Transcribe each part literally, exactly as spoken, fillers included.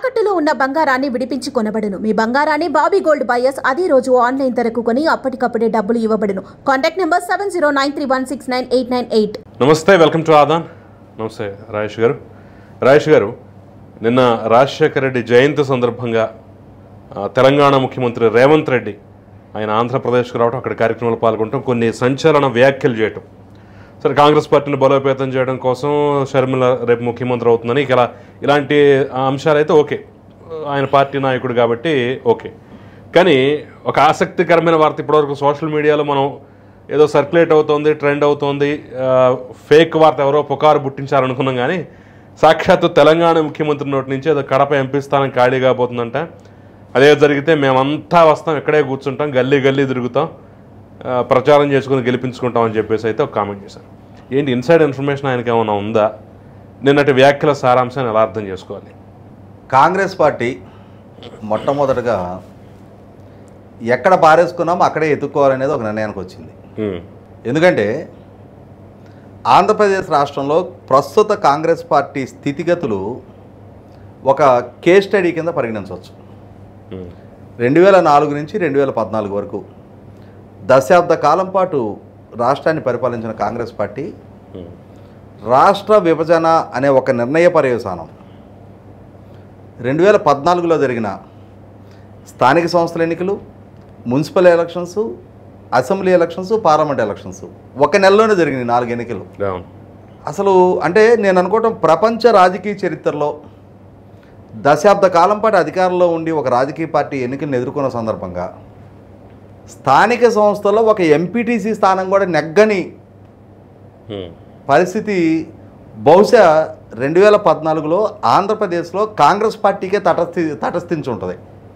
తాకట్టులో ఉన్న బంగారాన్ని విడిపించి కొనబడును. మీ బంగారాన్ని బాబీ గోల్డ్ బయర్స్ అదే రోజు ఆన్లైన్ ధరకు కొని అప్పటికప్పుడే డబ్బులు ఇవ్వబడును. Contact number seven zero nine three one six nine eight nine eight. నమస్తే, వెల్కమ్ టు ఆదాన్. నమస్తే రాజేష్ గారు. రాజేష్ గారు, నిన్న రాజశేఖర రెడ్డి జయంతి సందర్భంగా తెలంగాణ ముఖ్యమంత్రి రేవంత్ రెడ్డి ఆయన ఆంధ్రప్రదేశ్కు రావడం, అక్కడ కార్యక్రమాలు పాల్గొనడం, కొన్ని సంచలన వ్యాఖ్యలు చేయటం. సరే, కాంగ్రెస్ పార్టీని బలోపేతం చేయడం కోసం షర్మిల రేపు ముఖ్యమంత్రి అవుతుందని ఇలా ఇలాంటి అంశాలు అయితే ఓకే, ఆయన పార్టీ నాయకుడు కాబట్టి ఓకే. కానీ ఒక ఆసక్తికరమైన వార్త ఇప్పటివరకు సోషల్ మీడియాలో మనం ఏదో సర్క్యులేట్ అవుతోంది, ట్రెండ్ అవుతోంది, ఫేక్ వార్త ఎవరో పుకారు పుట్టించారనుకున్నాం. కానీ సాక్షాత్తు తెలంగాణ ముఖ్యమంత్రి నోటి నుంచి ఏదో కడప ఎంపీ స్థానం ఖాళీ కాబోతుందంట. అదే జరిగితే మేమంతా వస్తాం, ఇక్కడే కూర్చుంటాం, గల్లీ గల్లీ తిరుగుతాం, ప్రచారం చేసుకుని గెలిపించుకుంటాం అని చెప్పేసి అయితే ఒక కామెంట్ చేశారు. ఏంటి ఇన్సైడ్ ఇన్ఫర్మేషన్ ఆయనకి ఏమైనా ఉందా? నిన్నటి వ్యాఖ్యల సారాంశాన్ని ఎలా అర్థం చేసుకోవాలి? కాంగ్రెస్ పార్టీ మొట్టమొదటగా ఎక్కడ పారేసుకున్నామో అక్కడే ఎత్తుక్కోవాలనేది ఒక నిర్ణయానికి వచ్చింది. ఎందుకంటే ఆంధ్రప్రదేశ్ రాష్ట్రంలో ప్రస్తుత కాంగ్రెస్ పార్టీ స్థితిగతులు ఒక కేస్ స్టడీ కింద పరిగణించవచ్చు. రెండు వేల నాలుగు నుంచి రెండు వేల పద్నాలుగు వరకు దశాబ్ద కాలం పాటు రాష్ట్రాన్ని పరిపాలించిన కాంగ్రెస్ పార్టీ రాష్ట్ర విభజన అనే ఒక నిర్ణయ పర్యవసానం రెండు వేల పద్నాలుగులో జరిగిన స్థానిక సంస్థల ఎన్నికలు, municipal elections, assembly elections, parliament elections ఒక నెలలోనే జరిగినాయి నాలుగు ఎన్నికలు. అసలు అంటే నేను అనుకోవటం ప్రపంచ రాజకీయ చరిత్రలో దశాబ్ద కాలం పాటు అధికారంలో ఉండి ఒక రాజకీయ పార్టీ ఎన్నికలను ఎదుర్కొన్న సందర్భంగా స్థానిక సంస్థల్లో ఒక ఎంపీటీసీ స్థానం కూడా నెగ్గని పరిస్థితి బహుశా రెండు వేల పద్నాలుగులో ఆంధ్రప్రదేశ్లో కాంగ్రెస్ పార్టీకే తటస్థి తటస్థించి ఉంటుంది.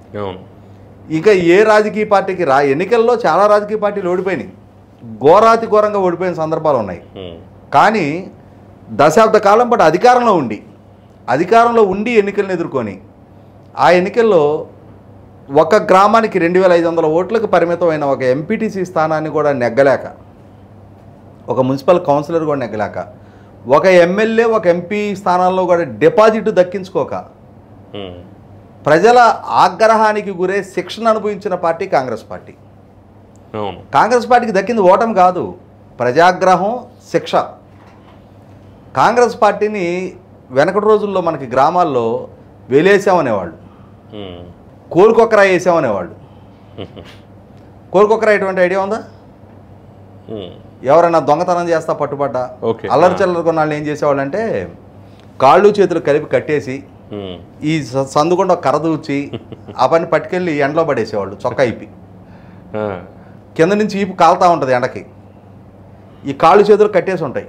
ఇంకా ఏ రాజకీయ పార్టీకి రా ఎన్నికల్లో చాలా రాజకీయ పార్టీలు ఓడిపోయినాయి, ఘోరాతి ఘోరంగా ఓడిపోయిన సందర్భాలు ఉన్నాయి. కానీ దశాబ్ద కాలం పాటు అధికారంలో ఉండి అధికారంలో ఉండి ఎన్నికలను ఎదుర్కొని ఆ ఎన్నికల్లో ఒక గ్రామానికి రెండు వేల ఐదు వందల ఓట్లకు పరిమితమైన ఒక ఎంపీటీసీ స్థానాన్ని కూడా నెగ్గలేక, ఒక మున్సిపల్ కౌన్సిలర్ కూడా నెగ్గలేక, ఒక ఎమ్మెల్యే ఒక ఎంపీ స్థానాల్లో కూడా డిపాజిట్ దక్కించుకోక ప్రజల ఆగ్రహానికి గురే శిక్షణ అనుభవించిన పార్టీ కాంగ్రెస్ పార్టీ. కాంగ్రెస్ పార్టీకి దక్కింది ఓటమి కాదు, ప్రజాగ్రహం, శిక్ష. కాంగ్రెస్ పార్టీని వెనకటి రోజుల్లో మనకి గ్రామాల్లో వేలేసామనేవాళ్ళు, కోరికొక్కరా వేసామనేవాళ్ళు. కోరికొక్కరా ఎటువంటి ఐడియా ఉందా? ఎవరైనా దొంగతనం చేస్తా పట్టుబడ్డా అల్లరి చల్లరి కొన్నాళ్ళు ఏం చేసేవాళ్ళు అంటే కాళ్ళు చేతులు కలిపి కట్టేసి ఈ సందుకుండా కర్ర దూచి ఆ పని పట్టుకెళ్ళి ఎండలో పడేసేవాళ్ళు. చొక్కా ఇప్పి కింద నుంచి ఈపు కాలుతూ ఉంటుంది ఎండకి, ఈ కాళ్ళు చేతులు కట్టేసి ఉంటాయి.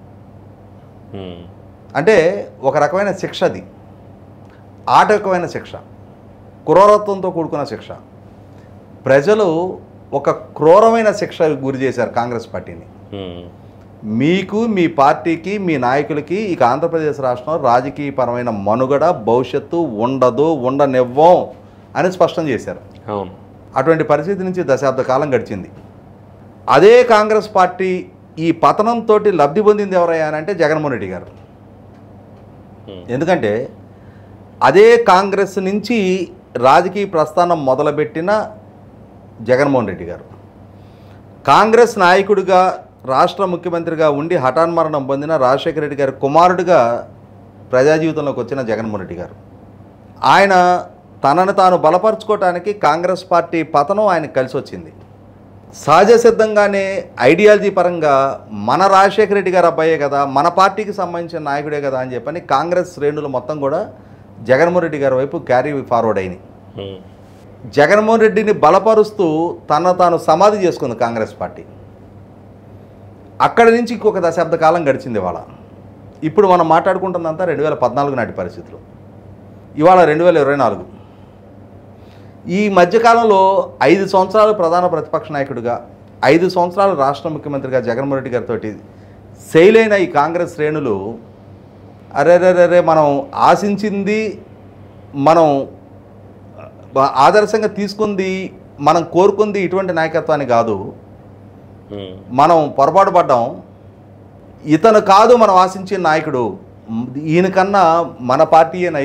అంటే ఒక రకమైన శిక్ష, అది ఆటవికమైన శిక్ష, క్రూరత్వంతో కూడుకున్న శిక్ష. ప్రజలు ఒక క్రూరమైన శిక్ష గురి చేశారు కాంగ్రెస్ పార్టీని. మీకు, మీ పార్టీకి, మీ నాయకులకి ఇక ఆంధ్రప్రదేశ్ రాష్ట్రంలో రాజకీయపరమైన మనుగడ భవిష్యత్తు ఉండదు, ఉండనివ్వం అని స్పష్టం చేశారు. అటువంటి పరిస్థితి నుంచి దశాబ్ద కాలం గడిచింది. అదే కాంగ్రెస్ పార్టీ ఈ పతనంతో లబ్ధి పొందింది ఎవరయ్యా అంటే జగన్మోహన్ రెడ్డి గారు. ఎందుకంటే అదే కాంగ్రెస్ నుంచి రాజకీయ ప్రస్థానం మొదలుపెట్టిన జగన్మోహన్ రెడ్డి గారు కాంగ్రెస్ నాయకుడిగా రాష్ట్ర ముఖ్యమంత్రిగా ఉండి హఠాన్మరణం పొందిన రాజశేఖర రెడ్డి గారి కుమారుడిగా ప్రజా జీవితంలోకి వచ్చిన జగన్మోహన్ రెడ్డి గారు ఆయన తనను తాను బలపరుచుకోవటానికి కాంగ్రెస్ పార్టీ పతనం ఆయనకు కలిసి వచ్చింది. సహజ సిద్ధంగానే ఐడియాలజీ పరంగా మన రాజశేఖర రెడ్డి గారు అబ్బాయే కదా, మన పార్టీకి సంబంధించిన నాయకుడే కదా అని చెప్పని కాంగ్రెస్ శ్రేణులు మొత్తం కూడా జగన్మోహన్ రెడ్డి గారి వైపు క్యారీ ఫార్వర్డ్ అయినాయి. జగన్మోహన్ రెడ్డిని బలపరుస్తూ తన తాను సమాధి చేసుకుంది కాంగ్రెస్ పార్టీ. అక్కడి నుంచి ఇంకొక దశాబ్ద కాలం గడిచింది. ఇవాళ ఇప్పుడు మనం మాట్లాడుకుంటున్నంతా రెండు వేల పద్నాలుగు నాటి పరిస్థితులు. ఇవాళ రెండు వేల ఇరవై నాలుగు ఈ మధ్యకాలంలో ఐదు సంవత్సరాలు ప్రధాన ప్రతిపక్ష నాయకుడిగా, ఐదు సంవత్సరాలు రాష్ట్ర ముఖ్యమంత్రిగా జగన్మోహన్ రెడ్డి గారితో శైలైన ఈ కాంగ్రెస్ శ్రేణులు అరేరేరే మనం ఆశించింది, మనం ఆదర్శంగా తీసుకుంది, మనం కోరుకుంది ఇటువంటి నాయకత్వాన్ని కాదు, మనం పొరపాటు పడ్డాం, ఇతను కాదు మనం ఆశించిన నాయకుడు, ఈయనకన్నా మన పార్టీయే నయం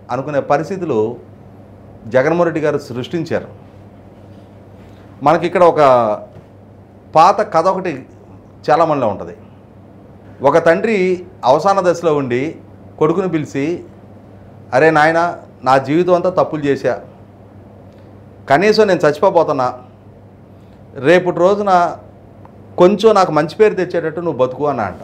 అనుకునే పరిస్థితులు జగన్మోహన్ రెడ్డి గారు సృష్టించారు. మనకి ఇక్కడ ఒక పాత కథ ఒకటి చాలామందిలో ఉంటుంది. ఒక తండ్రి అవసాన దశలో ఉండి కొడుకుని పిలిచి, అరే నాయన, నా జీవితం అంతా తప్పులు చేశా, కనీసం నేను చచ్చిపోతున్నా, రేపటి రోజున కొంచెం నాకు మంచి పేరు తెచ్చేటట్టు నువ్వు బతుకు అన్నా అంట.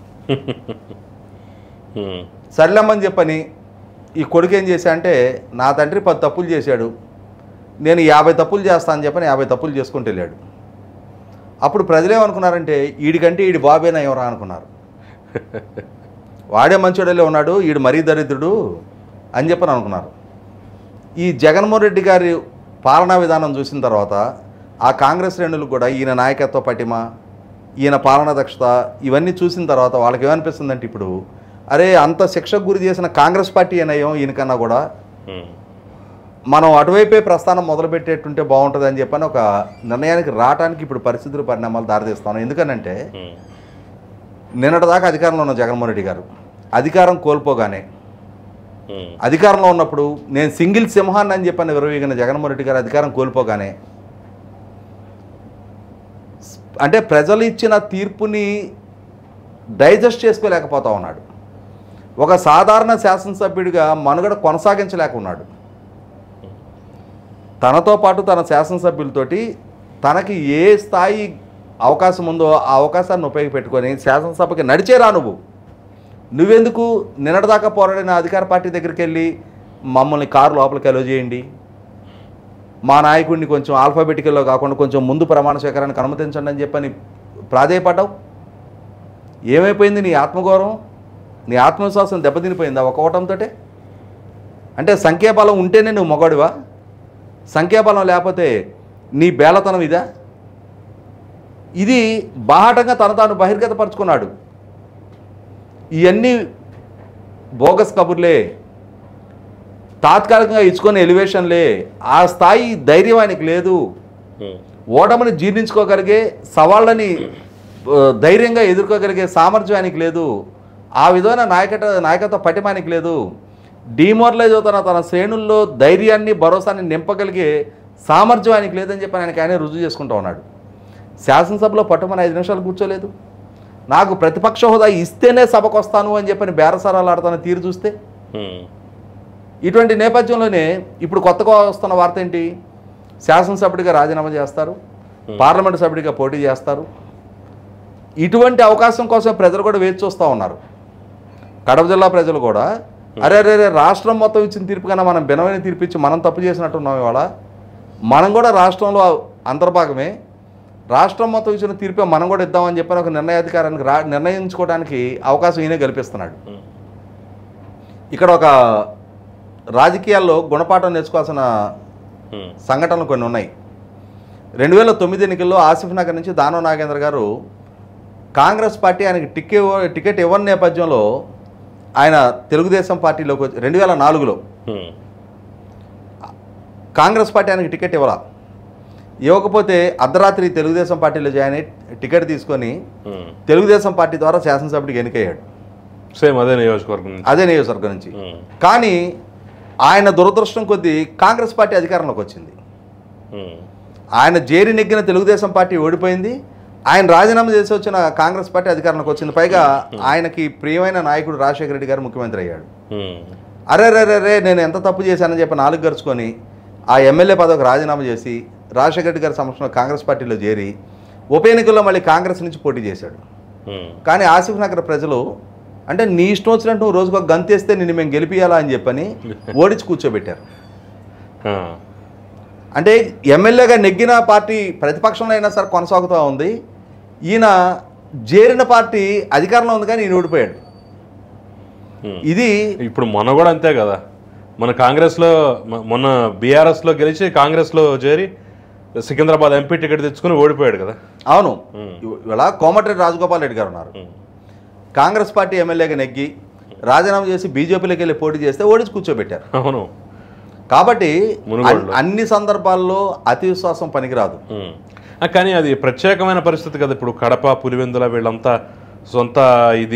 సర్లేమ్మని చెప్పని ఈ కొడుకు ఏం చేశా అంటే, నా తండ్రి పది తప్పులు చేశాడు, నేను యాభై తప్పులు చేస్తా అని చెప్పని యాభై తప్పులు చేసుకుంటూ వెళ్ళాడు. అప్పుడు ప్రజలు ఏమనుకున్నారంటే, వీడికంటే వీడి బాబేనా ఎవరా అనుకున్నారు. వాడే మంచోడలే ఉన్నాడు, వీడు మరీ దరిద్రుడు అని చెప్పని అనుకున్నారు. ఈ జగన్మోహన్ రెడ్డి గారి పాలనా విధానం చూసిన తర్వాత ఆ కాంగ్రెస్ శ్రేణులకు కూడా ఈయన నాయకత్వ పటిమ, ఈయన పాలనా దక్షత ఇవన్నీ చూసిన తర్వాత వాళ్ళకి ఏమనిపిస్తుందంటే, ఇప్పుడు అరే అంత శిక్షకు గురి చేసిన కాంగ్రెస్ పార్టీ అయ్యాం ఈయనకన్నా కూడా, మనం అటువైపే ప్రస్థానం మొదలుపెట్టేటుంటే బాగుంటుంది అని చెప్పని ఒక నిర్ణయానికి రావడానికి ఇప్పుడు పరిస్థితులు పరిణామాలు దారితీస్తాను. ఎందుకనంటే, నిన్నటిదాకా అధికారంలో ఉన్న జగన్మోహన్ రెడ్డి గారు అధికారం కోల్పోగానే, అధికారంలో ఉన్నప్పుడు నేను సింగిల్ సింహాన్ని అని చెప్పని విరవీగిన జగన్మోహన్ రెడ్డి గారు అధికారం కోల్పోగానే, అంటే ప్రజలు ఇచ్చిన తీర్పుని డైజెస్ట్ చేసుకోలేకపోతా ఉన్నాడు. ఒక సాధారణ శాసనసభ్యుడిగా మనుగడ కొనసాగించలేకున్నాడు. తనతో పాటు తన శాసనసభ్యులతోటి తనకి ఏ స్థాయి అవకాశం ఉందో ఆ అవకాశాన్ని ఉపయోగపెట్టుకొని శాసనసభకి నడిచేరా నువ్వు నువ్వెందుకు నిన్నటిదాకా పోరాడిన అధికార పార్టీ దగ్గరికి వెళ్ళి మమ్మల్ని కారు లోపలికి అలో చేయండి, మా నాయకుడిని కొంచెం ఆల్ఫాబెటికల్లో కాకుండా కొంచెం ముందు ప్రమాణ స్వీకారానికి అనుమతించండి అని చెప్పని ప్రాధేయపడ్డావు. ఏమైపోయింది నీ ఆత్మగౌరవం, నీ ఆత్మవిశ్వాసం దెబ్బతినిపోయిందా ఒక ఓటంతో? అంటే సంఖ్యాబలం ఉంటేనే నువ్వు మగవాడివా? సంఖ్యాబలం లేకపోతే నీ బేలతనం ఇదా? ఇది బాహటంగా తన తాను బహిర్గతపరుచుకున్నాడు. ఇవన్నీ బోగస్ కబుర్లే, తాత్కాలికంగా ఇచ్చుకొని ఎలివేషన్లే. ఆ స్థాయి ధైర్యం ఆయనకి లేదు. ఓటమిని జీర్ణించుకోగలిగే, సవాళ్ళని ధైర్యంగా ఎదుర్కోగలిగే సామర్థ్యం ఆయనకి లేదు. ఆ విధమైన నాయకత నాయకత్వ పటిమ ఆయనకి లేదు. డిమోరలైజ్ అవుతున్న తన శ్రేణుల్లో ధైర్యాన్ని, భరోసాన్ని నింపగలిగే సామర్థ్యం ఆయనకి లేదని చెప్పి ఆయనకి ఆయన రుజువు చేసుకుంటూ ఉన్నాడు. శాసనసభలో పట్టుమని ఐదు నిమిషాలు కూర్చోలేదు. నాకు ప్రతిపక్ష హోదా ఇస్తేనే సభకు వస్తాను అని చెప్పని బేరసారాలు ఆడుతున్న తీరు చూస్తే, ఇటువంటి నేపథ్యంలోనే ఇప్పుడు కొత్తగా వస్తున్న వార్త ఏంటి? శాసనసభ్యుడిగా రాజీనామా చేస్తారు, పార్లమెంటు సభ్యుడిగా పోటీ చేస్తారు. ఇటువంటి అవకాశం కోసం ప్రజలు కూడా వేచి చూస్తూ ఉన్నారు. కడప జిల్లా ప్రజలు కూడా అరే అరే రే రాష్ట్రం మొత్తం ఇచ్చిన తీర్పు కన్నా మనం భిన్నమైన తీర్పు ఇచ్చి మనం తప్పు చేసినట్టున్నాం. ఇవాళ మనం కూడా రాష్ట్రంలో అంతర్భాగమే, రాష్ట్రం మొత్తం ఇచ్చిన తీర్పే మనం కూడా ఇద్దామని చెప్పని ఒక నిర్ణయాధికారానికి రా నిర్ణయించుకోవడానికి అవకాశం ఈయనే కల్పిస్తున్నాడు. ఇక్కడ ఒక రాజకీయాల్లో గుణపాఠం నేర్చుకోవాల్సిన సంఘటనలు కొన్ని ఉన్నాయి. రెండు వేల తొమ్మిది ఎన్నికల్లో ఆసిఫ్ నగర్ నుంచి దానవ నాగేంద్ర గారు కాంగ్రెస్ పార్టీ ఆయనకి టికెట్ టికెట్ ఇవ్వని నేపథ్యంలో ఆయన తెలుగుదేశం పార్టీలోకి వచ్చి రెండు వేల నాలుగులో కాంగ్రెస్ పార్టీ ఆయనకి టికెట్ ఇవ్వాల. ఇవ్వకపోతే అర్ధరాత్రి తెలుగుదేశం పార్టీలో జాయిన్ అయ్యి టికెట్ తీసుకొని తెలుగుదేశం పార్టీ ద్వారా శాసనసభ్యుడికి ఎన్నికయ్యాడు. సేమ్ అదే నియోజకవర్గం అదే నియోజకవర్గం నుంచి. కానీ ఆయన దురదృష్టం కొద్దీ కాంగ్రెస్ పార్టీ అధికారంలోకి వచ్చింది. ఆయన జేరి నెగ్గిన తెలుగుదేశం పార్టీ ఓడిపోయింది. ఆయన రాజీనామా చేసి వచ్చిన కాంగ్రెస్ పార్టీ అధికారంలోకి వచ్చింది. పైగా ఆయనకి ప్రియమైన నాయకుడు రాజశేఖర రెడ్డి గారు ముఖ్యమంత్రి అయ్యాడు. అరే రే రే రే నేను ఎంత తప్పు చేశానని చెప్పి నాలుగు గరుచుకొని ఆ ఎమ్మెల్యే పదవికి రాజీనామా చేసి రాజశేఖర రెడ్డి గారి సమక్షంలో కాంగ్రెస్ పార్టీలో చేరి ఉప ఎన్నికల్లో మళ్ళీ కాంగ్రెస్ నుంచి పోటీ చేశాడు. కానీ ఆసిఫ్ నగర్ ప్రజలు అంటే నీ ఇష్టం వచ్చినట్టు నువ్వు రోజుకు ఒక గంతేస్తే నిన్ను మేము గెలిపియాలా అని చెప్పని ఓడించి కూర్చోబెట్టారు. అంటే ఎమ్మెల్యేగా నెగ్గిన పార్టీ ప్రతిపక్షంలో అయినా సరే కొనసాగుతూ ఉంది. ఈయన చేరిన పార్టీ అధికారంలో ఉంది కానీ ఈయన ఓడిపోయాడు. ఇది ఇప్పుడు మొన్న కూడా అంతే కదా. మన కాంగ్రెస్లో మొన్న బీఆర్ఎస్లో గెలిచి కాంగ్రెస్లో చేరి సికింద్రాబాద్ ఎంపీ టికెట్ తెచ్చుకుని ఓడిపోయాడు కదా. అవును. ఇవాళ కోమటిరెడ్డి రాజగోపాల్ రెడ్డి గారు ఉన్నారు. కాంగ్రెస్ పార్టీ ఎమ్మెల్యేగా నెగ్గి రాజీనామా చేసి బీజేపీలోకి వెళ్ళి పోటీ చేస్తే ఓడించి కూర్చోబెట్టారు. అవును. కాబట్టి అన్ని సందర్భాల్లో అతి విశ్వాసం పనికిరాదు. కానీ అది ప్రత్యేకమైన పరిస్థితి కదా. ఇప్పుడు కడప, పులివెందుల వీళ్ళంతా సొంత ఇది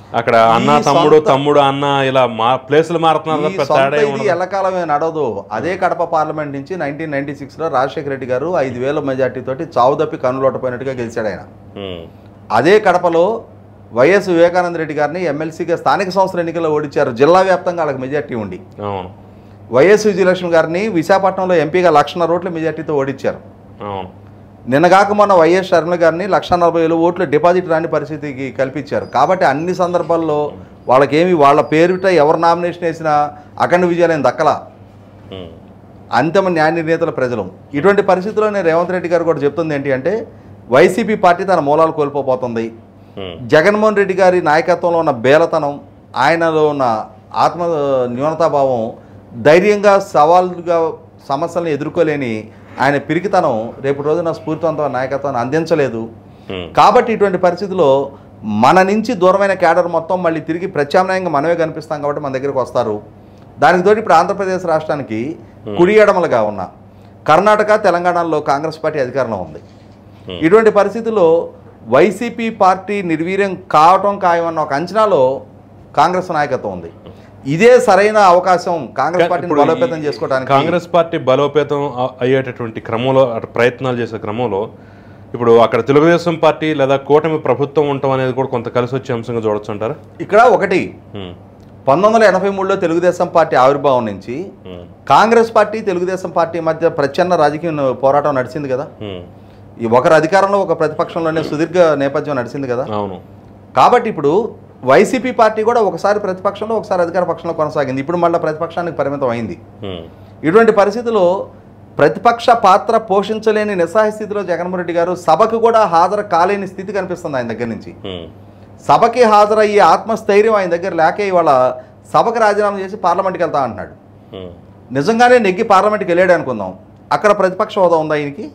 అక్కడ అన్న ఈ తమ్ముడు సొంత- తమ్ముడు అన్న ఇలా మా ప్లేసులు మారుతున్నారు ఈ తప్ప సొంత తేడా ఏం ఇది ఉండదు. ఎల్లకాలమే నడవదు. అదే కడప పార్లమెంట్ నుంచి నైన్టీన్ నైన్టీ సిక్స్లో రాజశేఖర రెడ్డి గారు ఐదు వేల మెజార్టీ తోటి చావు తప్పి కన్నులోటపోయినట్టుగా గెలిచాడు ఆయన. ఉమ్, అదే కడపలో వైఎస్ వివేకానంద రెడ్డి గారిని ఎమ్మెల్సీగా స్థానిక సంస్థల ఎన్నికల్లో ఓడించారు, జిల్లా వ్యాప్తంగా వాళ్ళకి మెజార్టీ ఉండి. అవును వైఎస్ విజయలక్ష్మి గారిని విశాఖపట్నంలో ఎంపీగా లక్షన్నర ఓట్ల మెజార్టీతో ఓడించారు. అవును నిన్నగాక మొన్న వైఎస్ షర్మిల గారిని లక్ష నలభై వేల ఓట్లు డిపాజిట్ రాని పరిస్థితికి కల్పించారు. కాబట్టి అన్ని సందర్భాల్లో వాళ్ళకేమి వాళ్ళ పేరుట ఎవరు నామినేషన్ వేసినా అఖండ విజయాలయం దక్కలా. ఉమ్, అంతిమ న్యాయ నిర్ణేతల ప్రజలు. ఇటువంటి పరిస్థితుల్లోనే రేవంత్ రెడ్డి గారు కూడా చెప్తుంది ఏంటి అంటే వైసీపీ పార్టీ తన మూలాలు కోల్పోబోతుంది. ఉమ్, జగన్మోహన్ రెడ్డి గారి నాయకత్వంలో ఉన్న బేలతనం, ఆయనలో ఉన్న ఆత్మ న్యూనతాభావం, ధైర్యంగా సవాలుగా సమస్యలను ఎదుర్కోలేని ఆయన పిరికితనం రేపు రోజున స్ఫూర్తివంతమైన నాయకత్వాన్ని అందించలేదు. ఉమ్, కాబట్టి ఇటువంటి పరిస్థితుల్లో మన నుంచి దూరమైన క్యాడర్ మొత్తం మళ్ళీ తిరిగి ప్రత్యామ్నాయంగా మనమే కనిపిస్తాం కాబట్టి మన దగ్గరికి వస్తారు. దానికి తోటి ఇప్పుడు ఆంధ్రప్రదేశ్ రాష్ట్రానికి కుడి ఎడమలుగా ఉన్న కర్ణాటక తెలంగాణలో కాంగ్రెస్ పార్టీ అధికారంలో ఉంది. ఇటువంటి పరిస్థితుల్లో వైసీపీ పార్టీ నిర్వీర్యం కావటం ఖాయమన్న ఒక అంచనాలో కాంగ్రెస్ నాయకత్వం ఉంది. ఇదే సరైన అవకాశం కాంగ్రెస్ పార్టీని ఇప్పుడు ఈ బలోపేతం చేసుకోవడానికి. కాంగ్రెస్ పార్టీ బలోపేతం అ- అయ్యేటటువంటి క్రమంలో అటు ప్రయత్నాలు చేసే క్రమంలో ఇప్పుడు అక్కడ తెలుగుదేశం పార్టీ లేదా కూటమి ప్రభుత్వం ఉండటం అనేది కూడా కొంత కలిసి వచ్చే అంశంగా చూడొచ్చు అంటారా? ఇక్కడ ఒకటి ఉమ్, పంతొమ్మిది వందల ఎనభై మూడులో తెలుగుదేశం పార్టీ ఆవిర్భావం నుంచి um, Congress party Telugu Desam party మధ్య ప్రచ్ఛన్న రాజకీయ పోరాటం నడిచింది కదా. ఉమ్, ఈ ఒకరు అధికారంలో ఒక ప్రతిపక్షంలోనే సుదీర్ఘ నేపథ్యం నడిచింది కదా. అవును కాబట్టి ఇప్పుడు వైసీపీ పార్టీ కూడా ఒకసారి ప్రతిపక్షంలో ఒకసారి అధికార పక్షంలో కొనసాగింది. ఇప్పుడు మళ్ళీ ప్రతిపక్షానికి పరిమితం అయింది. ఉమ్, ఇటువంటి పరిస్థితుల్లో ప్రతిపక్ష పాత్ర పోషించలేని నిస్సహాయ స్థితిలో జగన్మోహన్ రెడ్డి గారు సభకు కూడా హాజరు కాలేని స్థితి కనిపిస్తుంది ఆయన దగ్గర నుంచి. ఉమ్, సభకి హాజరయ్యే ఆత్మస్థైర్యం ఆయన దగ్గర లేకే ఇవాళ సభకు రాజీనామా చేసి పార్లమెంట్కి వెళ్తా అంటున్నాడు. ఉమ్, నిజంగానే నెగ్గి పార్లమెంట్కి వెళ్ళాడు అనుకుందాం, అక్కడ ప్రతిపక్ష హోదా ఉందా ఆయనకి?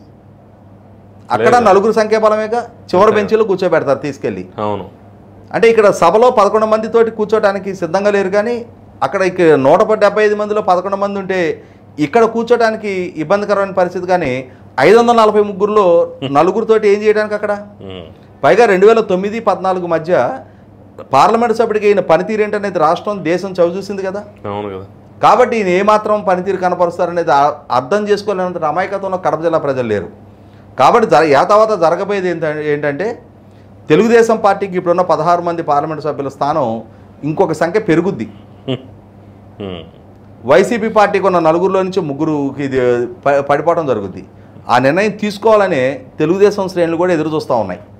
అక్కడ లేదు. నలుగురు సంఖ్యాబలమేగా చివరి బెంచీలో కూర్చోబెడతారు తీసుకెళ్ళి. అవును అంటే ఇక్కడ సభలో పదకొండు మందితోటి కూర్చోడానికి సిద్ధంగా లేరు, కానీ అక్కడ ఇక్కడ నూట డెబ్బై ఐదు మందిలో పదకొండు మంది ఉంటే ఇక్కడ కూర్చోడానికి ఇబ్బందికరమైన పరిస్థితి. కానీ ఐదు వందల నలభై ముగ్గురులో నలుగురితోటి ఏం చేయడానికి అక్కడ? ఉమ్, పైగా రెండు వేల తొమ్మిది పద్నాలుగు మధ్య పార్లమెంట్ సభ్యుడికి అయిన పనితీరు ఏంటనేది రాష్ట్రం దేశం చవిచూసింది కదా. అవును కదా. కాబట్టి ఈయన ఏమాత్రం పనితీరు కనపరుస్తారనేది ఆ- అర్థం చేసుకోలేనంత అమాయకత్వంలో కడప జిల్లా ప్రజలు లేరు. కాబట్టి జర యా తర్వాత జరగబోయేది ఏంటంటే ఏంటంటే తెలుగుదేశం పార్టీకి ఇప్పుడున్న పదహారు మంది పార్లమెంటు సభ్యుల స్థానం ఇంకొక సంఖ్య పెరుగుద్ది. ఉమ్, వైసీపీ పార్టీకి ఉన్న నలుగురిలో నుంచి ముగ్గురుకి ఇది ప- పడిపోవడం జరుగుద్ది. ఆ నిర్ణయం తీసుకోవాలనే తెలుగుదేశం శ్రేణులు కూడా ఎదురు చూస్తూ ఉన్నాయి.